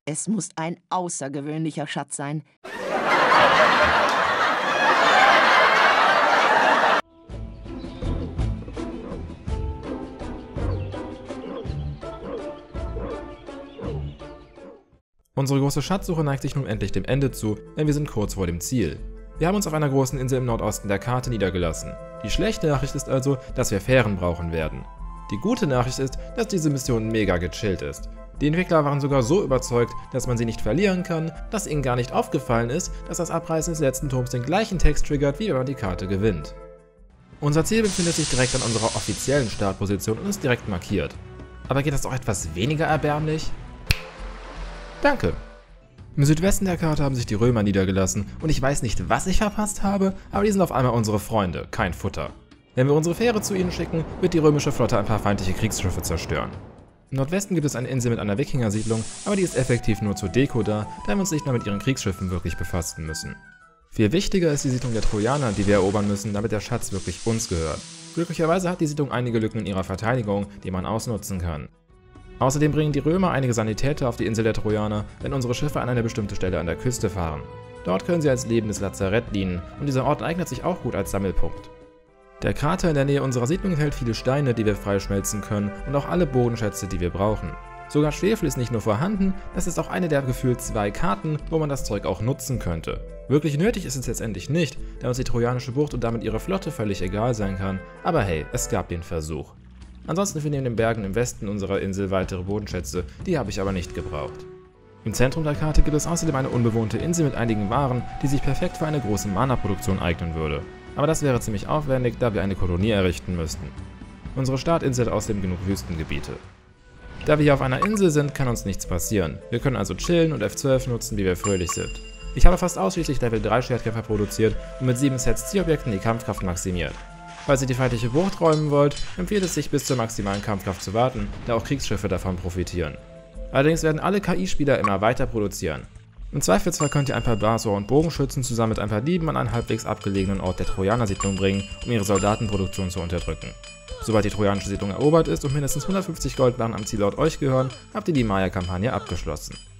Es muss ein außergewöhnlicher Schatz sein. Unsere große Schatzsuche neigt sich nun endlich dem Ende zu, denn wir sind kurz vor dem Ziel. Wir haben uns auf einer großen Insel im Nordosten der Karte niedergelassen. Die schlechte Nachricht ist also, dass wir Fähren brauchen werden. Die gute Nachricht ist, dass diese Mission mega gechillt ist. Die Entwickler waren sogar so überzeugt, dass man sie nicht verlieren kann, dass ihnen gar nicht aufgefallen ist, dass das Abreißen des letzten Turms den gleichen Text triggert, wie wenn man die Karte gewinnt. Unser Ziel befindet sich direkt an unserer offiziellen Startposition und ist direkt markiert. Aber geht das doch etwas weniger erbärmlich? Danke. Im Südwesten der Karte haben sich die Römer niedergelassen und ich weiß nicht, was ich verpasst habe, aber die sind auf einmal unsere Freunde, kein Futter. Wenn wir unsere Fähre zu ihnen schicken, wird die römische Flotte ein paar feindliche Kriegsschiffe zerstören. Im Nordwesten gibt es eine Insel mit einer Wikinger-Siedlung, aber die ist effektiv nur zur Deko da, da wir uns nicht mehr mit ihren Kriegsschiffen wirklich befassen müssen. Viel wichtiger ist die Siedlung der Trojaner, die wir erobern müssen, damit der Schatz wirklich uns gehört. Glücklicherweise hat die Siedlung einige Lücken in ihrer Verteidigung, die man ausnutzen kann. Außerdem bringen die Römer einige Sanitäter auf die Insel der Trojaner, wenn unsere Schiffe an eine bestimmte Stelle an der Küste fahren. Dort können sie als lebendes Lazarett dienen und dieser Ort eignet sich auch gut als Sammelpunkt. Der Krater in der Nähe unserer Siedlung enthält viele Steine, die wir freischmelzen können und auch alle Bodenschätze, die wir brauchen. Sogar Schwefel ist nicht nur vorhanden, das ist auch eine der gefühlt 2 Karten, wo man das Zeug auch nutzen könnte. Wirklich nötig ist es letztendlich nicht, da uns die Trojanische Bucht und damit ihre Flotte völlig egal sein kann, aber hey, es gab den Versuch. Ansonsten finden wir in den Bergen im Westen unserer Insel weitere Bodenschätze, die habe ich aber nicht gebraucht. Im Zentrum der Karte gibt es außerdem eine unbewohnte Insel mit einigen Waren, die sich perfekt für eine große Mana-Produktion eignen würde. Aber das wäre ziemlich aufwendig, da wir eine Kolonie errichten müssten. Unsere Startinsel hat außerdem genug Wüstengebiete. Da wir hier auf einer Insel sind, kann uns nichts passieren. Wir können also chillen und F12 nutzen, wie wir fröhlich sind. Ich habe fast ausschließlich Level 3 Schwertkämpfer produziert und mit 7 Sets Zielobjekten die Kampfkraft maximiert. Falls ihr die feindliche Bucht räumen wollt, empfiehlt es sich bis zur maximalen Kampfkraft zu warten, da auch Kriegsschiffe davon profitieren. Allerdings werden alle KI-Spieler immer weiter produzieren. Im Zweifelsfall könnt ihr ein paar Blasor und Bogenschützen zusammen mit ein paar Dieben an einen halbwegs abgelegenen Ort der Trojaner-Siedlung bringen, um ihre Soldatenproduktion zu unterdrücken. Sobald die trojanische Siedlung erobert ist und mindestens 150 Goldbarren am Zielort euch gehören, habt ihr die Maya-Kampagne abgeschlossen.